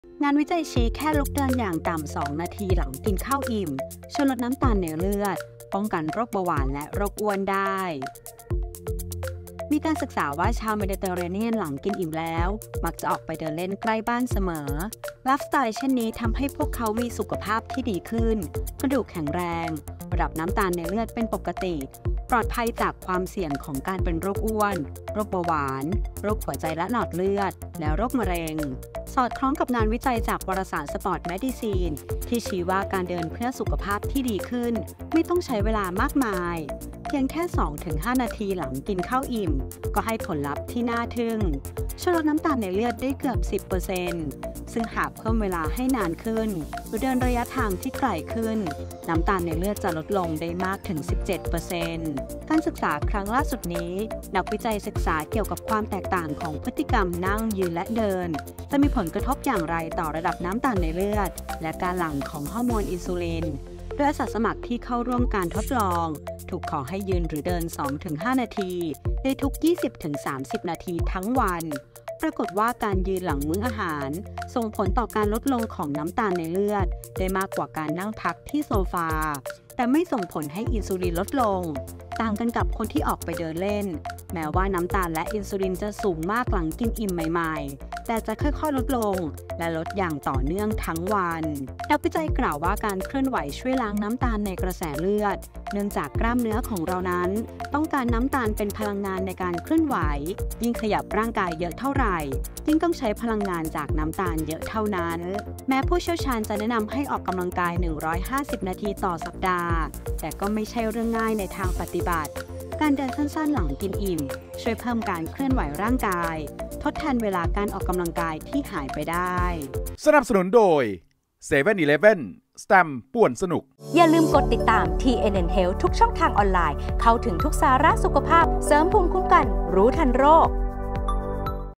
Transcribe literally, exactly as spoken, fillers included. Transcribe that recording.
งานวิจัยชี้แค่ลุกเดินอย่างต่ำสองนาทีหลังกินข้าวอิ่มช่วยลดน้ำตาลในเลือดป้องกันโรคเบาหวานและโรคอ้วนได้มีการศึกษาว่าชาวเมดิเตอร์เรเนียนหลังกินอิ่มแล้วมักจะออกไปเดินเล่นใกล้บ้านเสมอไลฟ์สไตล์เช่นนี้ทำให้พวกเขามีสุขภาพที่ดีขึ้นกระดูกแข็งแรงระดับน้ำตาลในเลือดเป็นปกติปลอดภัยจากความเสี่ยงของการเป็นโรคอ้วนโรคเบาหวานโรคหัวใจและหลอดเลือดและโรคมะเร็งสอดคล้องกับงานวิจัยจากวารสารสปอร์ตเมดิซีนที่ชี้ว่าการเดินเพื่อสุขภาพที่ดีขึ้นไม่ต้องใช้เวลามากมายเพียงแค่ สองถึงห้า นาทีหลังกินข้าวอิ่มก็ให้ผลลัพธ์ที่น่าทึ่งช่วยลดน้ำตาลในเลือดได้เกือบ สิบเปอร์เซ็นต์ ซึ่งหากเพิ่มเวลาให้นานขึ้นหรือเดินระยะทางที่ไกลขึ้นน้ำตาลในเลือดจะลดลงได้มากถึง สิบเจ็ดเปอร์เซ็นต์ การศึกษาครั้งล่าสุดนี้นักวิจัยศึกษาเกี่ยวกับความแตกต่างของพฤติกรรมนั่งยืนและเดินจะมีผลกระทบอย่างไรต่อระดับน้ำตาลในเลือดและการหลั่งของฮอร์โมนอินซูลินโดยอาสาสมัครที่เข้าร่วมการทดลองถูกขอให้ยืนหรือเดิน สองถึงห้า นาทีในทุก ยี่สิบถึงสามสิบ นาทีทั้งวันปรากฏว่าการยืนหลังมื้ออาหารส่งผลต่อการลดลงของน้ำตาลในเลือดได้มากกว่าการนั่งพักที่โซฟาแต่ไม่ส่งผลให้อินซูลินลดลงต่างกันกับคนที่ออกไปเดินเล่นแม้ว่าน้ำตาลและอินซูลินจะสูงมากหลังกินอิ่มใหม่ๆแต่จะค่อยๆลดลงและลดอย่างต่อเนื่องทั้งวันนักวิจัยกล่าวว่าการเคลื่อนไหวช่วยล้างน้ำตาลในกระแสเลือดเนื่องจากกล้ามเนื้อของเรานั้นต้องการน้ำตาลเป็นพลังงานในการเคลื่อนไหวยิ่งขยับร่างกายเยอะเท่าไหร่ยิ่งต้องใช้พลังงานจากน้ำตาลเยอะเท่านั้นแม้ผู้เชี่ยวชาญจะแนะนำให้ออกกำลังกายหนึ่งร้อยห้าสิบนาทีต่อสัปดาห์แต่ก็ไม่ใช่เรื่องง่ายในทางปฏิบัติการเดินสั้นๆหลังกินอิ่มช่วยเพิ่มการเคลื่อนไหวร่างกายทดแทนเวลาการออกกำลังกายที่หายไปได้สนับสนุนโดย เซเว่น อีเลฟเว่น สแตมป์ป่วนสนุกอย่าลืมกดติดตาม ที เอ็น เอ็น Health ทุกช่องทางออนไลน์เข้าถึงทุกสาระสุขภาพเสริมภูมิคุ้มกันรู้ทันโรค